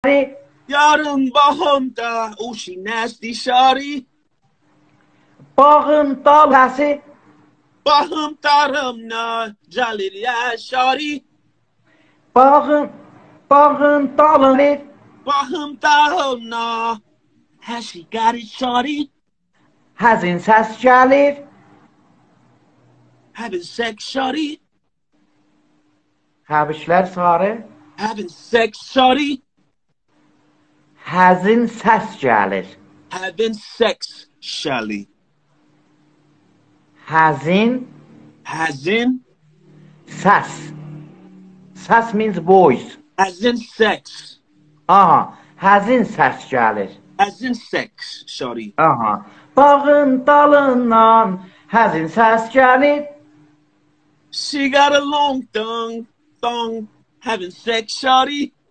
Yarın bahonda, oh she nasty shawty. Bağın dalası. Bahım tarımna, jaliliya shawty. Bağın dalını. Bahım tarımna, has she got it shawty? Hazin ses gelir. Having sex shawty? Həbişlər sarı. Having sex shawty? Hazin ses gelir. Having sex shawty. Hazin Hazin, ses. Ses means voice. as in sex. Aha. Hazin ses gelir. As in sex shawty. Aha. Bağın dalından hazin ses gelir. She got a long thong, having sex shawty.